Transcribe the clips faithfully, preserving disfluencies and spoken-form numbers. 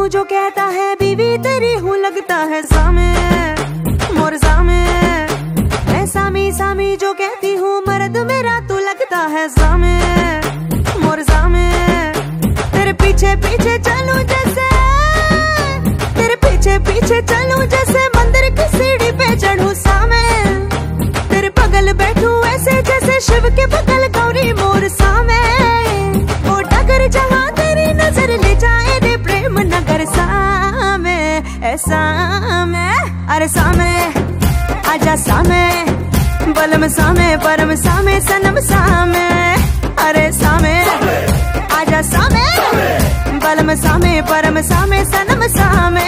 जो कहता है बीवी तेरी हूँ लगता है सामे मोर सामे। मैं सामी सामी जो कहती हूँ मर्द मेरा तू लगता है सामे मोर सामे। तेरे पीछे पीछे चलूं जैसे तेरे पीछे पीछे चलूं जैसे मंदिर की सीढ़ी पे चढ़ूं सामे। तेरे बगल बैठूं ऐसे जैसे शिव के बगल गौरी मोर सामे। ओ डगर जहाँ तेरी नजर ले जाए रे प्रेम नगर सामे ऐसा में। अरे सामे आजा सामे बलम सामे परम सामे सनम सामे। अरे सामे आजा सामे बलम सामे परम सामे सनम सामे।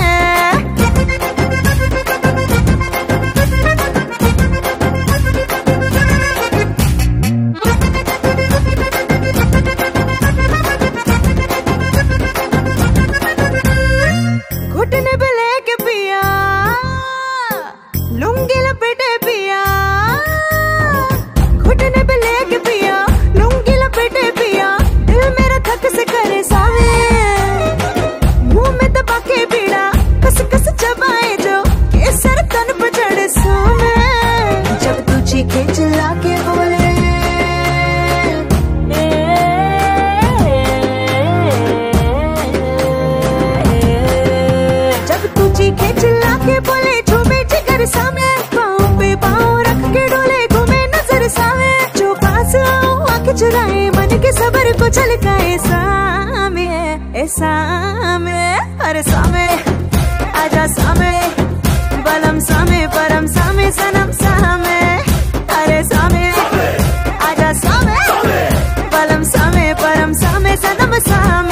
घुटने पे लेके पिया लुंगी लपेटे पिया। घुटने पे लेके पिया लुंगी लपेटे पिया। दिल मेरा थक से करे सावे मुंह में दबा के बीड़ा कस कस चबाए जो केसर तन पर चढ़े सावे। जब तू चीखे चिल्ला के बोले चीखे चिल्ला के बोले झूमे जिगर सामे। पाँव पे पाँव रख के डोले घूमे नजर सामे। जो पास आओ आँख चुराए मन के सबर को छलकाए सामे ए सामे। अरे सामे आजा सामे बलम सामे परम सामे सनम सामे। अरे सामे आजा सामे बलम सामे परम सामे सनम सामे।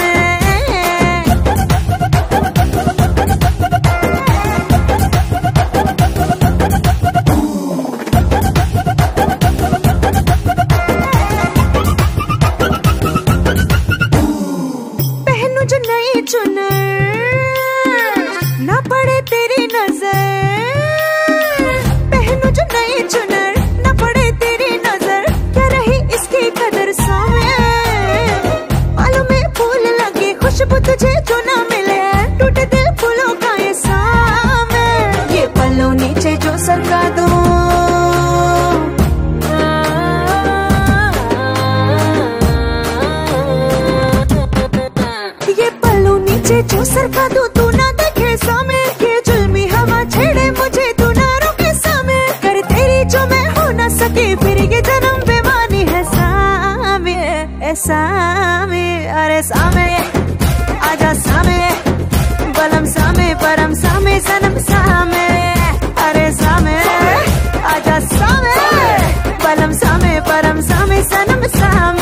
जो नई चुनर ना पड़े तेरी नजर। पहनू जो नई चुनर ना पड़े तेरी नजर। क्या रही इसकी कदर सामे। बालों में फूल लगे खुशबू तुझे जो ना मिले। टूटे दिल फूलों का ये सामे। ये पल्लों नीचे जो सरका दो जो सरका दो तू ना देखे सामे। ये जुल्मी हवा छेड़े मुझे तू ना रोके सामे। कर तेरी जो मैं हो ना सके फिर ये जन्म बेमानी है सामे ए सामे। अरे सामे आजा सामे बलम सामे परम सामे सनम सामे। अरे सामे आजा सामे बलम सामे परम सामे सनम सामे।